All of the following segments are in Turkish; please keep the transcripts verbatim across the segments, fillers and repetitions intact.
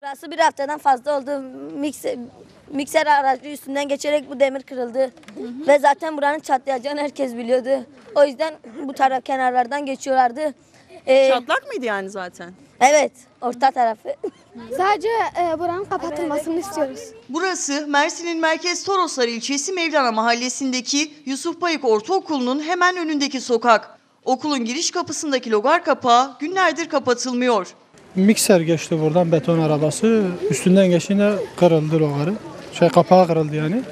Burası bir haftadan fazla oldu. Mikser, mikser aracı üstünden geçerek bu demir kırıldı. Hı hı. Ve zaten buranın çatlayacağını herkes biliyordu. O yüzden bu taraf kenarlardan geçiyorlardı. Ee, Çatlak mıydı yani zaten? Evet, orta tarafı. Sadece e, buranın kapatılmasını istiyoruz. Burası Mersin'in merkez Toroslar ilçesi Mevlana mahallesindeki Yusuf Bayık Ortaokulu'nun hemen önündeki sokak. Okulun giriş kapısındaki logar kapağı günlerdir kapatılmıyor. Mikser geçti buradan, beton arabası. Üstünden geçince kırıldı logarı. Şey, kapağı kırıldı yani.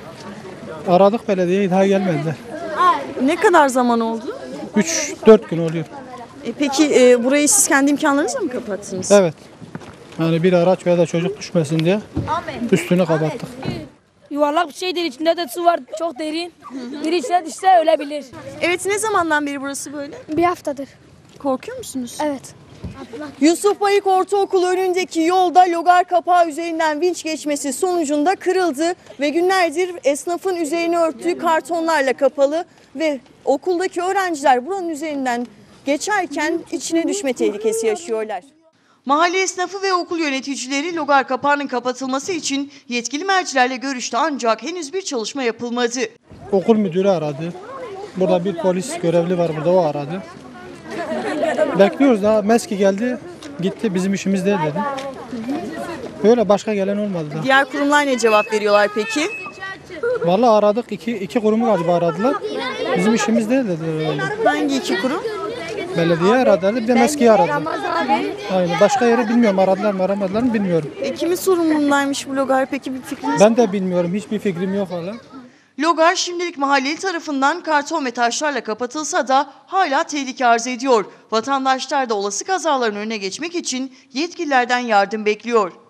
Aradık belediyeyi, daha gelmediler. Ne kadar zaman oldu? üç dört gün oluyor. E peki e, burayı siz kendi imkanlarınızla mı kapattınız? Evet. Yani bir araç veya da çocuk düşmesin diye üstünü kapattık. Yuvarlak bir şeydir, içinde de su var, çok derin. Biri içine düşse ölebilir. Evet, ne zamandan beri burası böyle? Bir haftadır. Korkuyor musunuz? Evet. Yusuf Bayık Ortaokulu önündeki yolda logar kapağı üzerinden vinç geçmesi sonucunda kırıldı ve günlerdir esnafın üzerini örttüğü kartonlarla kapalı ve okuldaki öğrenciler buranın üzerinden geçerken içine düşme tehlikesi yaşıyorlar. Mahalle esnafı ve okul yöneticileri logar kapağının kapatılması için yetkili mercilerle görüştü ancak henüz bir çalışma yapılmadı. Okul müdürü aradı. Burada bir polis görevli var, burada o aradı. Bekliyoruz, daha MESKİ geldi, gitti, bizim işimiz değil dedi. Böyle başka gelen olmadı da. Diğer kurumlar ne cevap veriyorlar peki? Vallahi aradık, iki, iki kurumu galiba aradılar. Bizim işimiz değil dedi öyle. Hangi iki kurum? Belediye aradı, bir de MESKİ'yi aradı. Aynen. Başka yeri bilmiyorum, aradılar mı aramadılar mı bilmiyorum. E, kimin sorumluluğundaymış bu logar peki, bir fikriniz Ben de bilmiyorum, hiçbir fikrim yok hala. Logar şimdilik mahalleli tarafından karton ve taşlarla kapatılsa da hala tehlike arz ediyor. Vatandaşlar da olası kazaların önüne geçmek için yetkililerden yardım bekliyor.